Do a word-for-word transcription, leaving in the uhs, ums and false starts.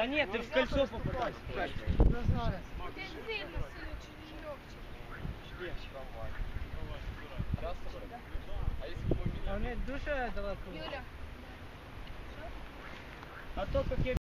Да нет, ты в кольцо попадаешь. А мне душа далеко. Юля. А то, как я